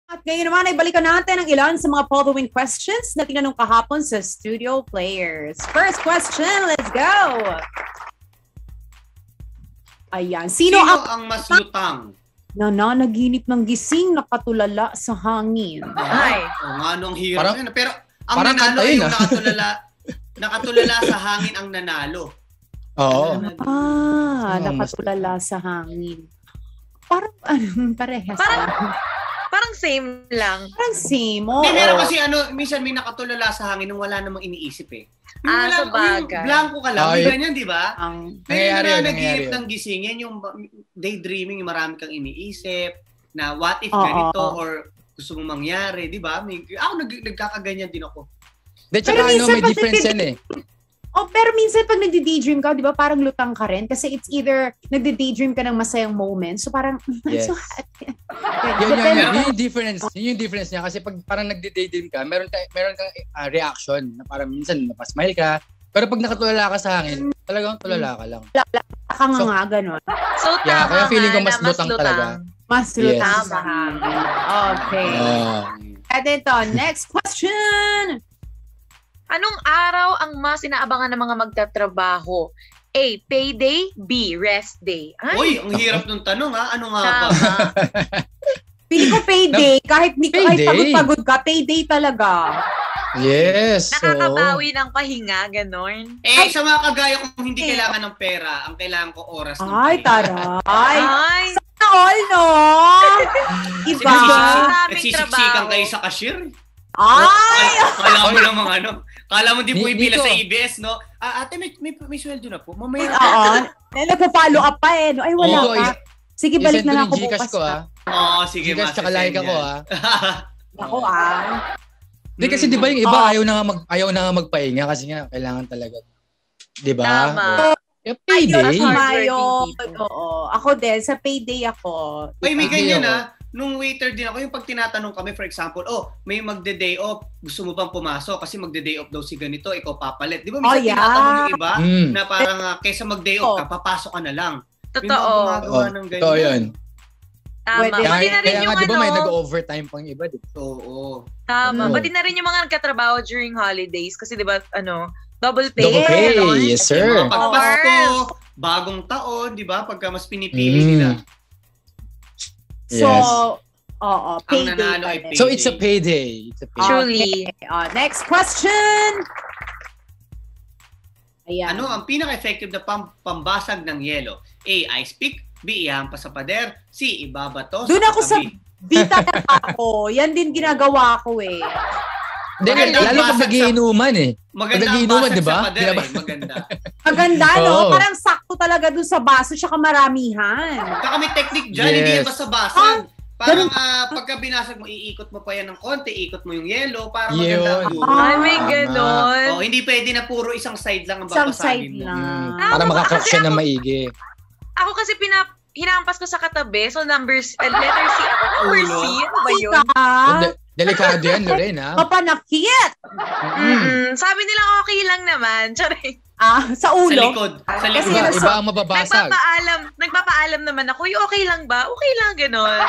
At ngayon naman ay balikan natin ang ilan sa mga following questions na tinanong kahapon sa studio players. First question, let's go! Ayan. Sino ang mas lutang? Nananaginip ng gising nakatulala sa hangin. Ay. Anong hirap yun. Pero ang nanalo ay yung nakatulala sa hangin ang nanalo. Oo. Nakatulala sa hangin. Parang parehas. Parang same lang. Parang same. Pero kasi minsan may nakatulala sa hangin nung wala namang iniisip eh. Sa bagay. Blanco ka lang. May ganyan, di ba? Pero yung nag-iip ng gising, yan yung daydreaming, yung marami kang iniisip, na what if ganito, or gusto mong mangyari, di ba? Ako nagkakaganyan din ako. Tsaka may difference yan eh. Pero minsan pag nagdi-daydream ka, di ba, parang lutang ka rin. Kasi it's either nagdi-daydream ka ng masayang moment. So parang, yes. So happy. Yun yung difference. Yun yung difference niya. Kasi pag parang nagdi-daydream ka, meron kang reaction na parang minsan napasmile ka. Pero pag nakatulala ka sa hangin, talagang tulala ka lang. Ka nga gano'n. So tama kaya feeling ko mas lutang talaga. Mas lutang sa hangin. Okay. At ito, next question. Anong araw ang mas inaabangan ng mga magtatrabaho? A. Payday. B. Rest day. Uy, ang hirap ng tanong ha. Ano nga ba? Pili ko payday. Kahit pagod-pagod ka, payday talaga. Yes. Nakakabawi ng pahinga, ganon. Sa mga kagaya kong hindi kailangan ng pera, ang kailangan ko oras ng pahinga. Taray. Sana all, no? Iba. Nagsisiksikan kayo sa cashier. Kala mo namang kala mo di po ibila sa EBS, no? Ate, may sweldo na po. Mamaya. Nagpa-follow up pa eh. No? Ay, wala pa. Sige, balik na lang ako bukas. Sige. Gcash tsaka like ako Ako Hindi kasi di ba yung iba ayaw na nga magpahinga kasi nga kailangan talaga. Di ba? Tama. Payday. Ako din, sa payday ako. Ay, may ganyan nung waiter din ako, yung pag tinatanong kami, for example, may magde-day off, gusto mo bang pumasok? Kasi magde-day off daw si ganito, ikaw papalit. Di ba minsan tinatanong yung iba na parang kaysa mag-day off ka, papasok ka na lang. Totoo. Yung gumagawa ng ganyan. Totoo yun. Tama. Pati na rin yung di ba may nag-overtime pang iba? Oo. Tama. Pati na rin yung mga nagkatrabaho during holidays. Kasi di ba, double pay. Double pay, yes sir. Pag Pasko, bagong taon, di ba? Pagka mas pinipili nila. So, payday. Ang nanalo ay payday. So, it's a payday. Truly. Next question. Ayan. Ano ang pinaka-effective na pambasag ng yelo? A. Ice pick. B. Ihampas sa pader. C. Ibabato. Doon ako sa B talaga ako. Yan din ginagawa ko eh. Lalo pag nagiinuman eh. Maganda ang basag sa pader eh. Maganda, no? Parang sakto talaga dun sa baso tsaka maramihan. Saka may technique dyan, hindi yan basta basag. Parang pagka binasag mo, iikot mo pa yan ng konti, ikot mo yung yelo, para maganda ang dulo. Ay, may ganon. Hindi pwede na puro isang side lang ang babasagin mo. Para makakrack siya na maigi. Ako kasi hinampas ko sa katabi, so letter C ako. Number C, ano ba yun? Delikado yan, Lorraine, ha? Mapanakit! Sabi nila okay lang naman. Charing. Sa ulo? Sa likod. Sa likod. Iba ang mababasag. Nagpapaalam naman ako, okay lang ba? Okay lang, gano'n.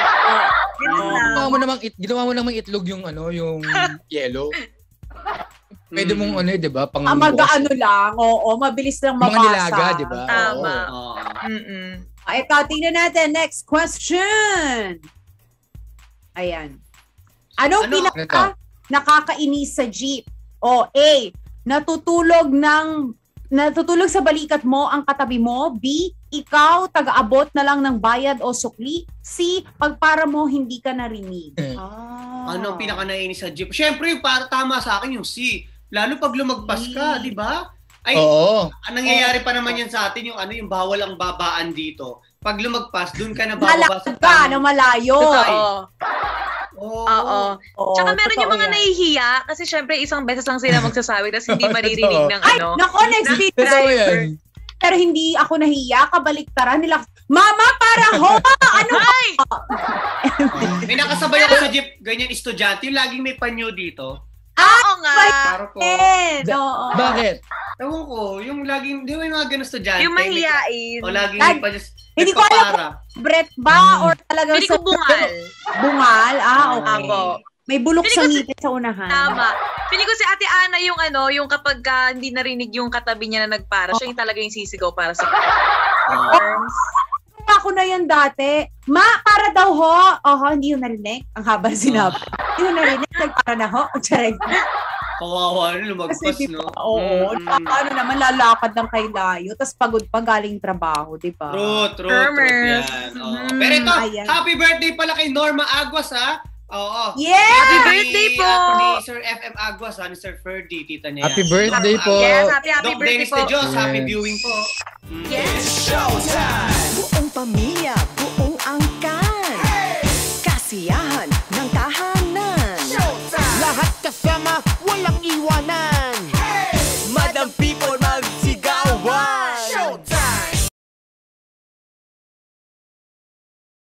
Ginawa mo namang itlog yung yellow. Pwede mong di ba? Mag-ano lang, mabilis lang mabasa. Mga nilaga, di ba? Tama. Ito, tingnan natin. Next question. Ayan. Anong pinaka nakakainis sa jeep? O A, natutulog sa balikat mo ang katabi mo. B, ikaw taga-abot na lang ng bayad o sukli. C, pagpara mo hindi ka narinig. Ano ang pinaka nainis sa jeep? Siyempre, tama sa akin yung C. Lalo pag lumagpas ka, di ba? Ay, nangyayari pa naman yan sa atin yung bawal ang babaan dito. Pag lumagpas, dun ka na bababa sa ka na malayo. Oo. Tsaka meron yung mga nahihiya kasi syempre isang beses lang sila magsasabi tapos hindi maririnig ng next driver. Pero hindi ako nahiya, kabaliktaran nila. Mama, para ho! Ano? May nakasabay ako sa jeep, ganyan estudyante, yung laging may panyo dito. Oo nga. Para po. Oo. Bakit? Ewan ko, yung laging, di ba yung mga ganun estudyante? Yung mahihain. O laging Lag- pa just, Hindi ko alam Brett ba or talagang Pili ko bungal. Bungal? Okay. Apo. May bulok Pili sa ko ngipin sa unahan. Tama. Pili ko si Ate Ana yung kapag hindi narinig yung katabi niya na nagpara, siya yung talaga yung sisigaw para sa arms. Ako na yan dati. Ma, para daw ho. Hindi yung narinig. Ang haba sinabi. Hindi yung narinig. Nagpara na ho. Charing. Kawawa, lumagpas, no? Oo. Ano naman, lalakad lang kay layo. Tapos pagod pa galing trabaho, di ba? True yan. Pero ito, happy birthday pala kay Norma Aguas, ha? Oo. Yeah! Happy birthday po! Ni Sir FM Aguas, ha? Ni Sir Ferdy, tita niya. Happy birthday po. Yes, happy Doc birthday Dennis po. de Dios, happy viewing po. Yes. Buong pamilya,